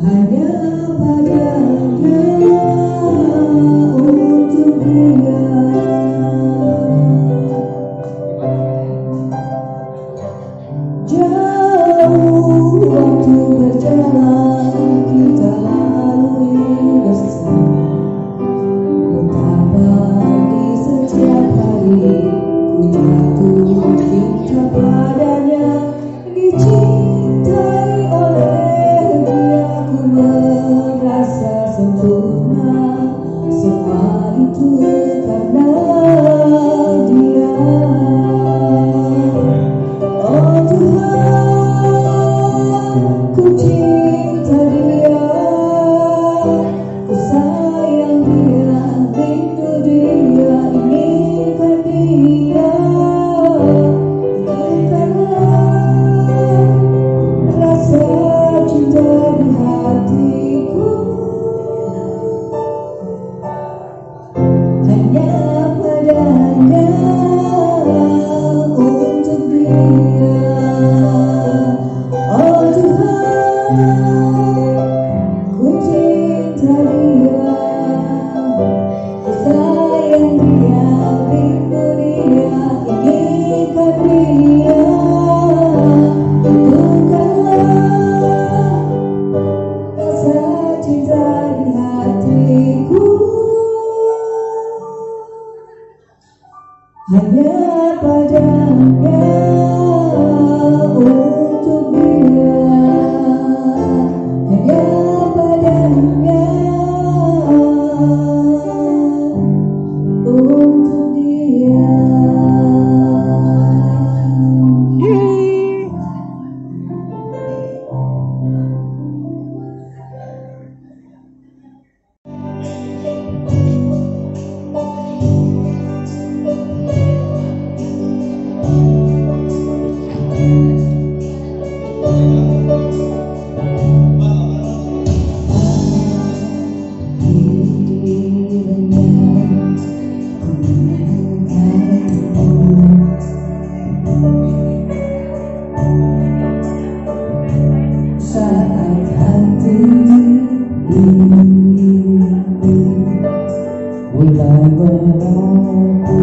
hanya padanya untuk dia. Jauh waktu berjalan kita lalui bersama, betapa di setiap hari ku jatuh cinta padanya, dicintai oleh dia ku merasa sempurna, semua itu karena dia. Oh Tuhan, ku cinta dia, ku sayang dia, rindu dia, inginkan dia. Berikanlah rasa cinta di hatiku, hanya padanya untuk dia. Oh Tuhan, ku cinta dia, ku sayang dia, rindu dia, inginkan dia. Berikanlah rasa cinta di hatiku, hanya padanya untuk dia, hanya padanya untuk dia. Saat hati ini mulai berlaku,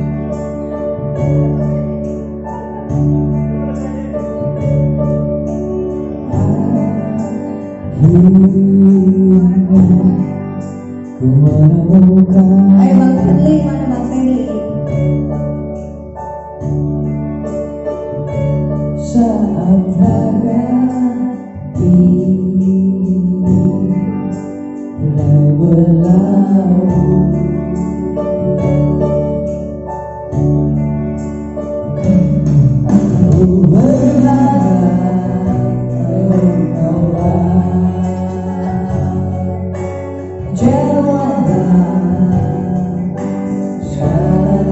akhirnya ku menemukan. Ayo Bang Fadli, mana Bang Fadli? Saat raga ini mulai berlalu, aku berharap engkaulah jawaban syarat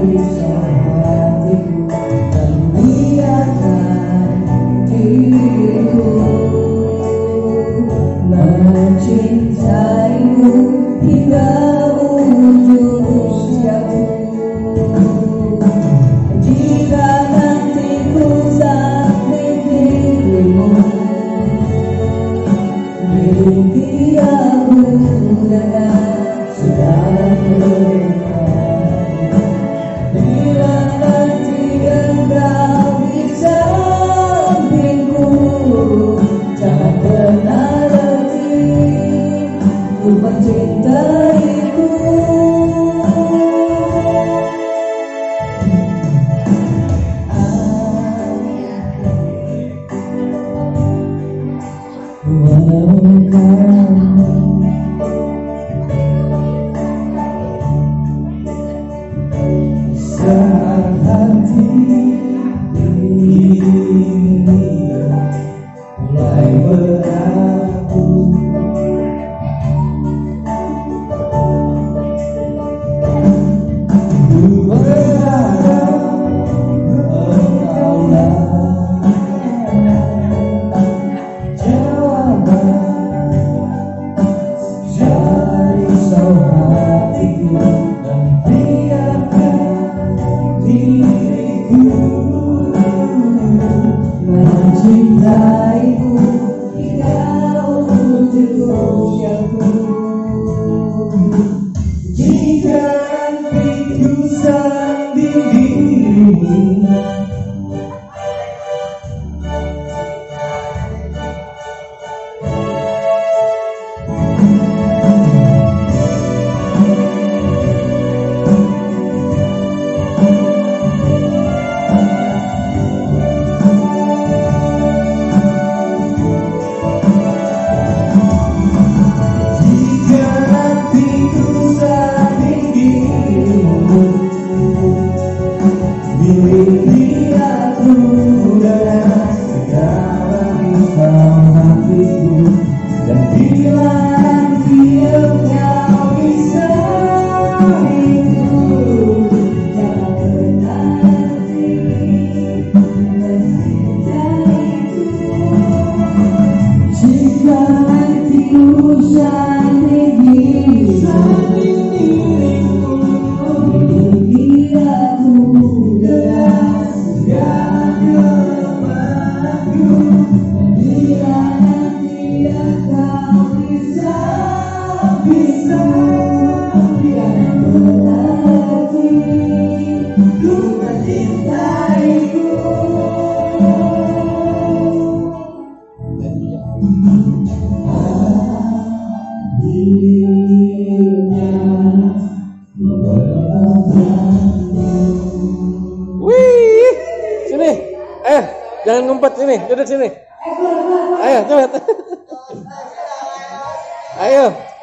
Wih, sini, jangan ngumpet sini, duduk sini. Ayo, coba. Ayo.